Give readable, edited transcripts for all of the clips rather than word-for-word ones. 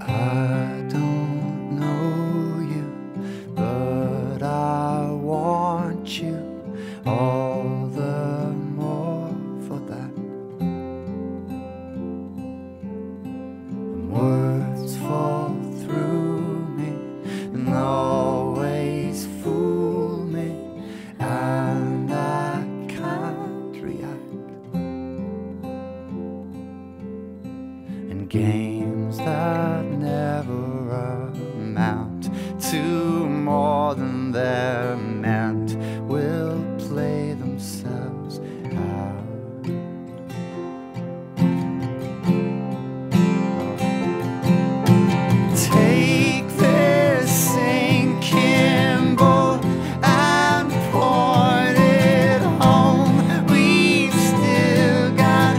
I don't know you, but I want you all the more for that. And words fall through me and always fool me, and I can't react. And games that never amount to more than they're meant will play themselves out. Take this sinking boat and point it home. We've still got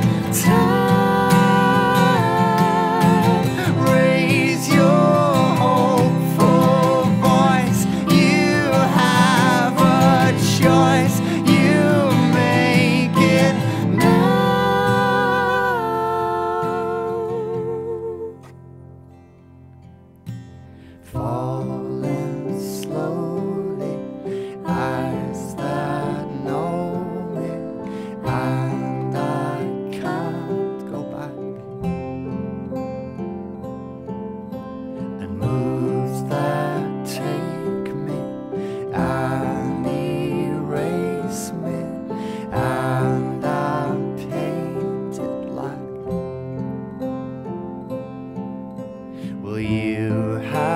time. Raise your hopeful voice. You have a choice. You make it now. Falling slowly, eyes that know me, and I can't go back. And moves that take me and erase me, and I'm painted black. Will you have